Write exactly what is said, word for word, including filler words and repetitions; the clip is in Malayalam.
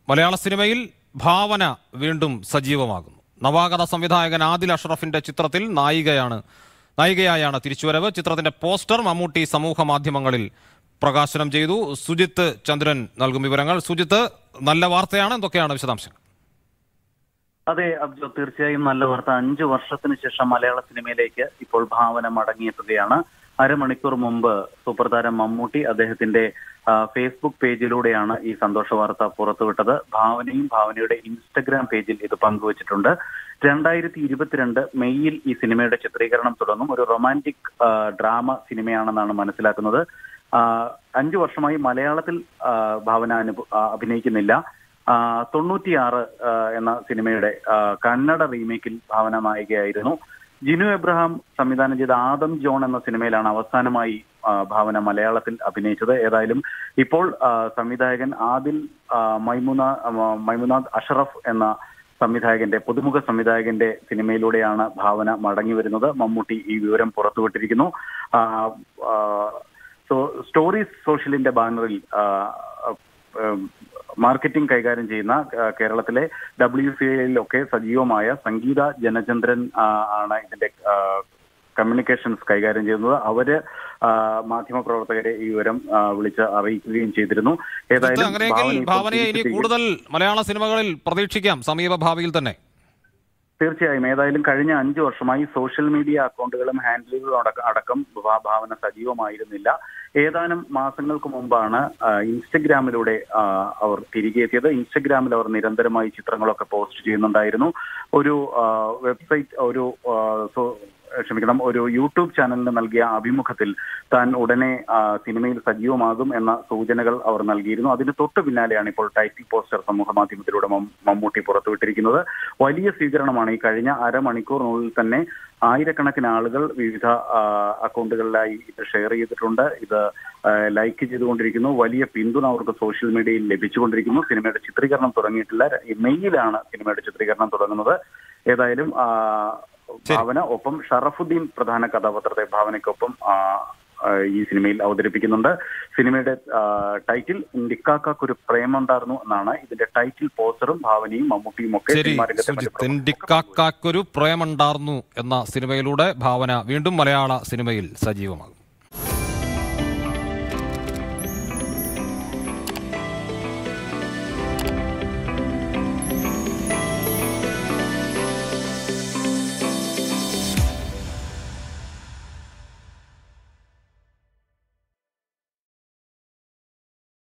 മലയാള സിനിമയിൽ ഭാവന വീണ്ടും സജീവമാകുന്നു. നവാഗത സംവിധായകൻ ആദിൽ അഷ്റഫിന്റെ ചിത്രത്തിൽ നായികയാണ് നായികയായാണ് തിരിച്ചുവരവ്. ചിത്രത്തിന്റെ പോസ്റ്റർ മമ്മൂട്ടി സമൂഹ മാധ്യമങ്ങളിൽ പ്രകാശനം ചെയ്തു. സുജിത്ത് ചന്ദ്രൻ നൽകും വിവരങ്ങൾ. സുജിത്ത്, നല്ല വാർത്തയാണ്, എന്തൊക്കെയാണ് വിശദാംശങ്ങൾ? അതെ അബ്ജോ, തീർച്ചയായും നല്ല വാർത്ത. അഞ്ചു വർഷത്തിന് ശേഷം മലയാള സിനിമയിലേക്ക് ഇപ്പോൾ ഭാവന മടങ്ങിയെത്തുകയാണ്. അരമണിക്കൂർ മുമ്പ് സൂപ്പർ താരം മമ്മൂട്ടി അദ്ദേഹത്തിന്റെ ഫേസ്ബുക്ക് പേജിലൂടെയാണ് ഈ സന്തോഷ വാർത്ത പുറത്തുവിട്ടത്. ഭാവനയും ഭാവനയുടെ ഇൻസ്റ്റഗ്രാം പേജിൽ ഇത് പങ്കുവച്ചിട്ടുണ്ട്. രണ്ടായിരത്തി ഇരുപത്തിരണ്ട് മെയ്യിൽ ഈ സിനിമയുടെ ചിത്രീകരണം തുടങ്ങും. ഒരു റൊമാൻറ്റിക് ഡ്രാമ സിനിമയാണെന്നാണ് മനസ്സിലാക്കുന്നത്. അഞ്ചു വർഷമായി മലയാളത്തിൽ ഭാവന അനു അഭിനയിക്കുന്നില്ല. തൊണ്ണൂറ്റിയാറ് എന്ന സിനിമയുടെ കന്നഡ റീമേക്കിൽ ഭാവന നായികയായിരുന്നു. ജിനു എബ്രഹാം സംവിധാനം ചെയ്ത ആദം ജോൺ എന്ന സിനിമയിലാണ് അവസാനമായി ഭാവന മലയാളത്തിൽ അഭിനയിച്ചത്. ഏതായാലും ഇപ്പോൾ സംവിധായകൻ ആദിൽ മൈമുന മൈമുനാദ് അഷറഫ് എന്ന സംവിധായകന്റെ പുതുമുഖ സംവിധായകന്റെ സിനിമയിലൂടെയാണ് ഭാവന മടങ്ങി വരുന്നത്. മമ്മൂട്ടി ഈ വിവരം പുറത്തുവിട്ടിരിക്കുന്നു. സ്റ്റോറീസ് സോഷ്യലിന്റെ ബാനറിൽ മാർക്കറ്റിംഗ് കൈകാര്യം ചെയ്യുന്ന കേരളത്തിലെ ഡബ്ല്യു സി എയിലൊക്കെ സജീവമായ സംഗീത ജനചന്ദ്രൻ ആണ് ഇതിന്റെ കമ്മ്യൂണിക്കേഷൻസ് കൈകാര്യം ചെയ്യുന്നത്. അവര് മാധ്യമപ്രവർത്തകരെ ഈ വിവരം വിളിച്ച് അറിയിക്കുകയും ചെയ്തിരുന്നു. ഏതായാലും ഭാവനയെ ഇനി കൂടുതൽ മലയാള സിനിമകളിൽ പ്രതീക്ഷിക്കാം സമീപ ഭാവിയിൽ തന്നെ. തീർച്ചയായും. ഏതായാലും കഴിഞ്ഞ അഞ്ചു വർഷമായി സോഷ്യൽ മീഡിയ അക്കൗണ്ടുകളും ഹാൻഡിലുകളും അടക്കം ഭാവന സജീവമായിരുന്നില്ല. ഏതാനും മാസങ്ങൾക്ക് മുമ്പാണ് ഇൻസ്റ്റഗ്രാമിലൂടെ അവർ തിരികെ എത്തിയത്. ഇൻസ്റ്റഗ്രാമിൽ അവർ നിരന്തരമായി ചിത്രങ്ങളൊക്കെ പോസ്റ്റ് ചെയ്യുന്നുണ്ടായിരുന്നു. ഒരു വെബ്സൈറ്റ് ഒരു ക്ഷമിക്കണം ഒരു യൂട്യൂബ് ചാനലിന് നൽകിയ അഭിമുഖത്തിൽ താൻ ഉടനെ സിനിമയിൽ സജീവമാകും എന്ന സൂചനകൾ അവർ നൽകിയിരുന്നു. അതിന് തൊട്ടു പിന്നാലെയാണ് ഇപ്പോൾ ടൈറ്റിൽ പോസ്റ്റർ സമൂഹ മാധ്യമത്തിലൂടെ മമ്മൂട്ടി പുറത്തുവിട്ടിരിക്കുന്നത്. വലിയ സ്വീകരണമാണ്. ഈ കഴിഞ്ഞ അരമണിക്കൂറിനുള്ളിൽ തന്നെ ആയിരക്കണക്കിന് ആളുകൾ വിവിധ അക്കൗണ്ടുകളിലായി ഇത് ഷെയർ ചെയ്തിട്ടുണ്ട്. ഇത് ലൈക്ക് ചെയ്തുകൊണ്ടിരിക്കുന്നു. വലിയ പിന്തുണ അവർക്ക് സോഷ്യൽ മീഡിയയിൽ ലഭിച്ചുകൊണ്ടിരിക്കുന്നു. സിനിമയുടെ ചിത്രീകരണം തുടങ്ങിയിട്ടില്ല. മെയ്യിലാണ് സിനിമയുടെ ചിത്രീകരണം തുടങ്ങുന്നത്. ഏതായാലും ഭാവന ഒപ്പം ഷറഫുദ്ദീൻ പ്രധാന കഥാപാത്രത്തെ ഭാവനയ്ക്കൊപ്പം ഈ സിനിമയിൽ അവതരിപ്പിക്കുന്നുണ്ട്. സിനിമയുടെ ടൈറ്റിൽ ഡിക്കാക്കൊരു പ്രേമുണ്ടായിരുന്നു എന്നാണ്. ഇതിന്റെ ടൈറ്റിൽ പോസ്റ്ററും ഭാവനയും മമ്മൂട്ടിയും ഒക്കെ ഡിക്കാക്കൊരു പ്രേമുണ്ടായിരുന്നു എന്ന സിനിമയിലൂടെ ഭാവന വീണ്ടും മലയാള സിനിമയിൽ സജീവമാകും.